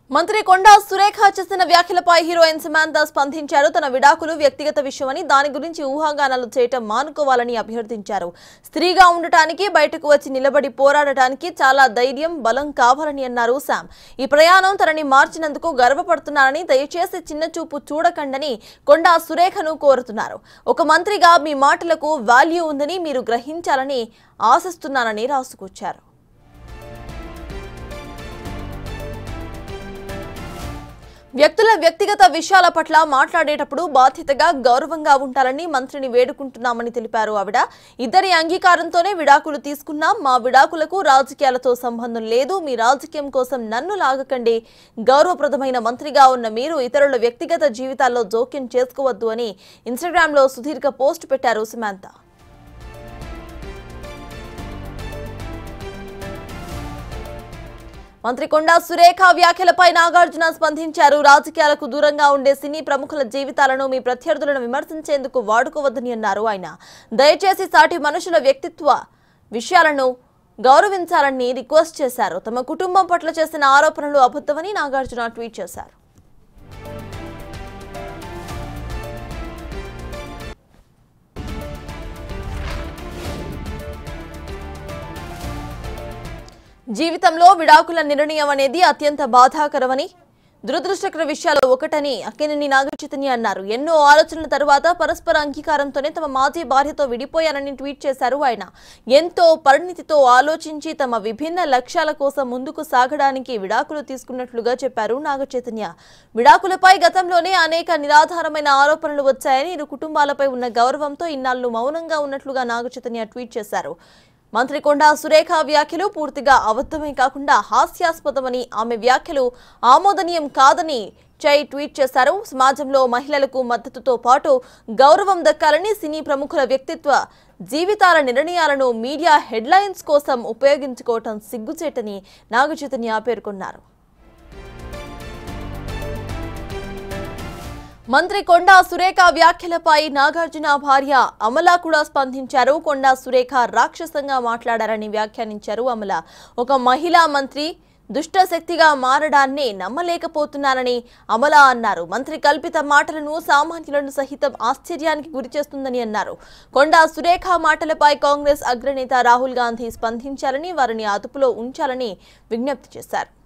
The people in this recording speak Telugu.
మంత్రి కొండా సురేఖ చేసిన వ్యాఖ్యలపై హీరోయిన్ సమంత స్పందించారు. తన విడాకులు వ్యక్తిగత విషయమని, దాని గురించి ఊహాగానాలు చేయటం మానుకోవాలని అభ్యర్థించారు. స్త్రీగా ఉండటానికి, బయటకు వచ్చి నిలబడి పోరాడటానికి చాలా ధైర్యం, బలం కావాలని అన్నారు శామ్. ఈ ప్రయాణం తనని మార్చినందుకు గర్వపడుతున్నారని, దయచేసి చిన్నచూపు చూడకండని కొండా సురేఖను కోరుతున్నారు. ఒక మంత్రిగా మీ మాటలకు వాల్యూ ఉందని మీరు గ్రహించాలని ఆశిస్తున్నానని రాసుకొచ్చారు. వ్యక్తుల వ్యక్తిగత విషయాల పట్ల మాట్లాడేటప్పుడు బాధ్యతగా, గౌరవంగా ఉండాలని మంత్రిని వేడుకుంటున్నామని తెలిపారు ఆవిడ. ఇద్దరి అంగీకారంతోనే విడాకులు తీసుకున్నాం. మా విడాకులకు రాజకీయాలతో సంబంధం లేదు. మీ రాజకీయం కోసం నన్ను లాగకండి. గౌరవప్రదమైన మంత్రిగా ఉన్న మీరు ఇతరుల వ్యక్తిగత జీవితాల్లో జోక్యం చేసుకోవద్దు అని ఇన్స్టాగ్రామ్లో సుదీర్ఘ పోస్ట్ పెట్టారు సమంత. మంత్రి కొండా సురేఖ వ్యాఖ్యలపై నాగార్జున స్పందించారు. రాజకీయాలకు దూరంగా ఉండే సినీ ప్రముఖుల జీవితాలను మీ ప్రత్యర్థులను విమర్శించేందుకు వాడుకోవద్దని అన్నారు ఆయన. దయచేసి సాటి మనుషుల వ్యక్తిత్వ విషయాలను గౌరవించాలని రిక్వెస్ట్ చేశారు. తమ కుటుంబం పట్ల చేసిన ఆరోపణలు అబద్ధమని నాగార్జున ట్వీట్ చేశారు. జీవితంలో విడాకుల నిర్ణయం అనేది అత్యంత బాధాకరమని, దురదృష్టకర విషయాలు ఒకటని అక్కినేని నాగచైతన్య అన్నారు. ఎన్నో ఆలోచనల తరువాత పరస్పర అంగీకారంతోనే తమ మాజీ భార్యతో విడిపోయానని ట్వీట్ చేశారు ఆయన. ఎంతో పరిణితితో ఆలోచించి తమ విభిన్న లక్ష్యాల కోసం ముందుకు సాగడానికి విడాకులు తీసుకున్నట్లుగా చెప్పారు నాగచైతన్య. విడాకులపై గతంలోనే అనేక నిరాధారమైన ఆరోపణలు వచ్చాయని, ఇరు కుటుంబాలపై ఉన్న గౌరవంతో ఇన్నాళ్లు మౌనంగా ఉన్నట్లుగా నాగచైతన్య ట్వీట్ చేశారు. మంత్రి కొండా సురేఖ వ్యాఖ్యలు పూర్తిగా అబద్ధమే కాకుండా హాస్యాస్పదమని, ఆమె వ్యాఖ్యలు ఆమోదనీయం కాదని ట్వీట్ చేశారు. సమాజంలో మహిళలకు మద్దతుతో పాటు గౌరవం దక్కాలని, సినీ ప్రముఖుల వ్యక్తిత్వ జీవితాల నిర్ణయాలను మీడియా హెడ్లైన్స్ కోసం ఉపయోగించుకోవటం సిగ్గుచేటని నాగచైతన్య పేర్కొన్నారు. మంత్రి కొండా సురేఖ వ్యాఖ్యలపై నాగార్జున భార్య అమల కూడా స్పందించారు. కొండా సురేఖ రాక్షసంగా మాట్లాడారని వ్యాఖ్యానించారు అమల. ఒక మహిళా మంత్రి దుష్టశక్తిగా మారడాన్ని నమ్మలేకపోతున్నానని అమల అన్నారు. మంత్రి కల్పిత మాటలను సామాన్యులను సహితం ఆశ్చర్యానికి గురిచేస్తుందని అన్నారు. కొండా సురేఖ మాటలపై కాంగ్రెస్ అగ్రనేత రాహుల్ గాంధీ స్పందించాలని, వారిని అదుపులో ఉంచాలని విజ్ఞప్తి చేశారు.